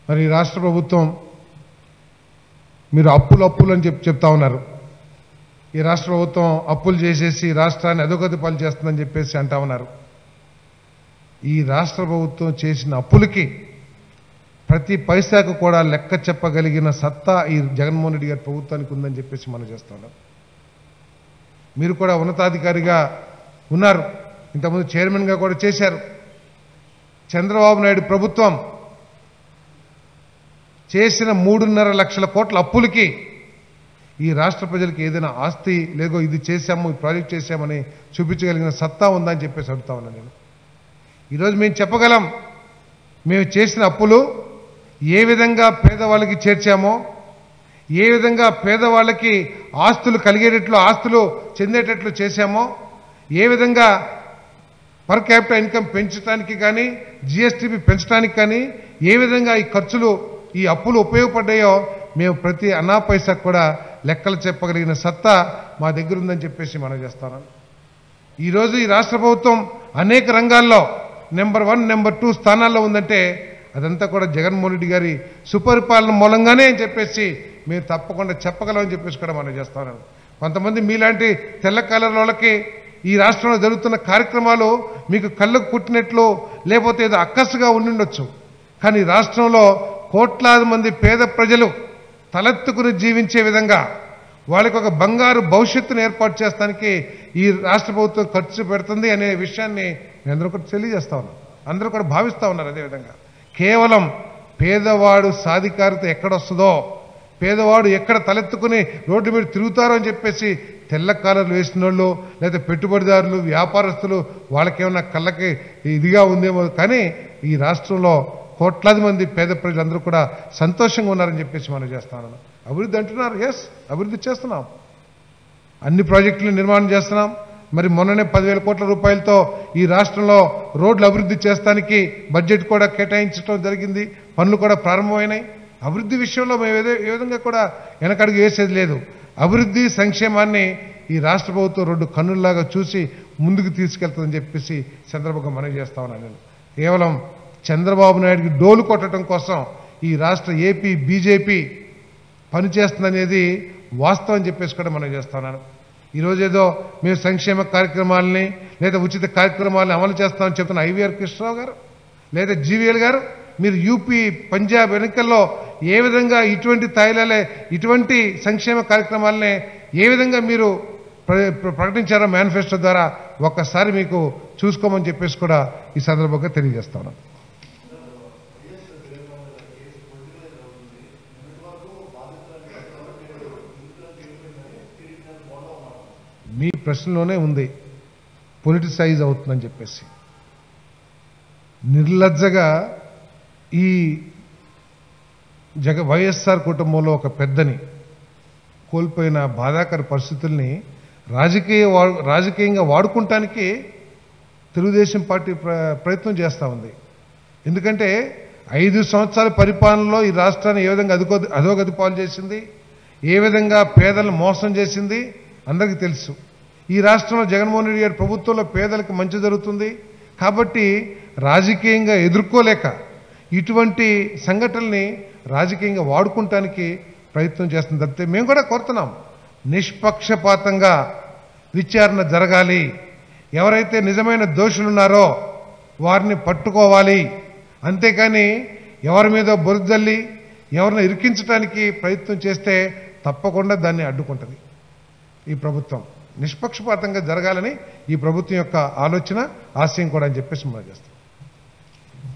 మరి రాష్ట్ర ప్రభుత్వం మీరు అప్పులు అని చెప్తా ఉన్నారు. ఈ రాష్ట్ర ప్రభుత్వం అప్పులు చేసేసి రాష్ట్రాన్ని అధోగతి పాలు చేస్తుందని చెప్పేసి అంటా ఉన్నారు. ఈ రాష్ట్ర ప్రభుత్వం చేసిన అప్పులకి ప్రతి పైసాకు కూడా లెక్క చెప్పగలిగిన సత్తా ఈ జగన్మోహన్ రెడ్డి గారి ప్రభుత్వానికి ఉందని చెప్పేసి మనం చేస్తా ఉన్నాం. మీరు కూడా ఉన్నతాధికారిగా ఉన్నారు, ఇంతకుముందు చైర్మన్గా కూడా చేశారు. చంద్రబాబు నాయుడు ప్రభుత్వం చేసిన 3.5 లక్షల కోట్ల అప్పులకి ఈ రాష్ట్ర ప్రజలకు ఏదైనా ఆస్తి లేదో ఇది చేశాము, ఈ ప్రాజెక్ట్ చేశామని చూపించగలిగిన సత్తా ఉందని చెప్పేసి అడుగుతా ఉన్నాను నేను. ఈరోజు మేము చెప్పగలం, మేము చేసిన అప్పులు ఏ విధంగా పేదవాళ్ళకి చేర్చామో, ఏ విధంగా పేదవాళ్ళకి ఆస్తులు కలిగేటట్లు, ఆస్తులు చెందేటట్లు చేశామో, ఏ విధంగా పర్ క్యాపిటల్ ఇన్కమ్ పెంచడానికి కానీ, జిఎస్టీపీ పెంచడానికి కానీ ఏ విధంగా ఈ ఖర్చులు, ఈ అప్పులు ఉపయోగపడ్డాయో మేము ప్రతి అన్నా పైసాకు కూడా లెక్కలు చెప్పగలిగిన సత్తా మా దగ్గర ఉందని చెప్పేసి మనం చేస్తాను. ఈరోజు ఈ రాష్ట్ర ప్రభుత్వం అనేక రంగాల్లో నెంబర్ 1, నెంబర్ 2 స్థానాల్లో ఉందంటే అదంతా కూడా జగన్మోహన్ రెడ్డి గారి సుపరిపాలన మూలంగానే అని చెప్పేసి మేము తప్పకుండా చెప్పగలమని చెప్పేసి కూడా మనం చేస్తాను. కొంతమంది మీలాంటి తెల్ల కలర్ వాళ్ళకి ఈ రాష్ట్రంలో జరుగుతున్న కార్యక్రమాలు మీకు కళ్ళకు పుట్టినట్లు లేకపోతే ఏదో అక్కసుగా ఉండిండొచ్చు. కానీ రాష్ట్రంలో కోట్లాది మంది పేద ప్రజలు తలెత్తుకుని జీవించే విధంగా వాళ్ళకి ఒక బంగారు భవిష్యత్తును ఏర్పాటు చేస్తానికి ఈ రాష్ట్ర ప్రభుత్వం ఖర్చు పెడుతుంది అనే విషయాన్ని నేను అందరూ కూడా తెలియజేస్తా ఉన్నాను. అందరూ కూడా భావిస్తూ ఉన్నారు. అదేవిధంగా కేవలం పేదవాడు సాధికారత ఎక్కడొస్తుందో, పేదవాడు ఎక్కడ తలెత్తుకుని రోడ్డు మీద తిరుగుతారో అని చెప్పేసి తెల్ల కాలర్లు వేసిన వాళ్ళు లేదా పెట్టుబడిదారులు, వ్యాపారస్తులు వాళ్ళకేమన్నా కళ్ళకి ఇదిగా ఉందేమో, కానీ ఈ రాష్ట్రంలో కోట్లాది మంది పేద ప్రజలందరూ కూడా సంతోషంగా ఉన్నారని చెప్పేసి మనం చేస్తున్నాం. అభివృద్ధి అంటున్నారు, ఎస్ అభివృద్ధి చేస్తున్నాం, అన్ని ప్రాజెక్టులు నిర్మాణం చేస్తున్నాం. మరి మొన్ననే 10,000 కోట్ల రూపాయలతో ఈ రాష్ట్రంలో రోడ్లు అభివృద్ధి చేస్తానికి బడ్జెట్ కూడా కేటాయించడం జరిగింది, పనులు కూడా ప్రారంభమైనాయి. అభివృద్ధి విషయంలో మేము ఏ విధంగా కూడా వెనకడుగు వేసేది లేదు. అభివృద్ధి సంక్షేమాన్ని ఈ రాష్ట్ర ప్రభుత్వం 2 కన్నుల్లాగా చూసి ముందుకు తీసుకెళ్తుందని చెప్పేసి చంద్రబాబు మనవి చేస్తా ఉన్నాను. నేను కేవలం చంద్రబాబు నాయుడికి డోలు కొట్టడం కోసం ఈ రాష్ట్ర ఏపీ బీజేపీ పనిచేస్తుందనేది వాస్తవం చెప్పేసి కూడా మనం చేస్తున్నాను. ఈరోజు ఏదో మేము సంక్షేమ కార్యక్రమాలని లేదా ఉచిత కార్యక్రమాలను అమలు చేస్తామని చెప్తున్న ఐవీఆర్ కృష్ణరావు గారు లేదా జీవీఎల్ గారు, మీరు యూపీ పంజాబ్ ఎన్నికల్లో ఏ విధంగా ఇటువంటి తాయిలాలే ఇటువంటి సంక్షేమ కార్యక్రమాలనే ఏ విధంగా మీరు ప్రకటించారో మేనిఫెస్టో ద్వారా ఒక్కసారి మీకు చూసుకోమని చెప్పేసి కూడా ఈ సందర్భంగా తెలియజేస్తాను. మీ ప్రశ్నలోనే ఉంది పొలిటిసైజ్ అవుతుందని చెప్పేసి. నిర్లజ్జగా ఈ వైఎస్ఆర్ కుటుంబంలో ఒక పెద్దని కోల్పోయిన బాధాకర పరిస్థితుల్ని రాజకీయంగా వాడుకుంటానికి తెలుగుదేశం పార్టీ ప్రయత్నం చేస్తూ ఉంది. ఎందుకంటే 5 సంవత్సరాల పరిపాలనలో ఈ రాష్ట్రాన్ని ఏ విధంగా అధోగతి పాలు చేసింది, ఏ విధంగా పేదలను మోసం చేసింది అందరికీ తెలుసు. ఈ రాష్ట్రంలో జగన్మోహన్ రెడ్డి గారి ప్రభుత్వంలో పేదలకు మంచి జరుగుతుంది కాబట్టి రాజకీయంగా ఎదుర్కోలేక ఇటువంటి సంఘటనల్ని రాజకీయంగా వాడుకుంటానికి ప్రయత్నం చేస్తుంది. తప్పితే మేము కూడా కోరుతున్నాం, నిష్పక్షపాతంగా విచారణ జరగాలి, ఎవరైతే నిజమైన దోషులున్నారో వారిని పట్టుకోవాలి, అంతేకాని ఎవరి మీద బురదల్లి ఎవరిని ఇరికించడానికి ప్రయత్నం చేస్తే తప్పకుండా దాన్ని అడ్డుకుంటుంది ఈ ప్రభుత్వం. నిష్పక్షపాతంగా జరగాలని ఈ ప్రభుత్వం యొక్క ఆలోచన, ఆశయం కూడా అని చెప్పేసి మనం చేస్తాం.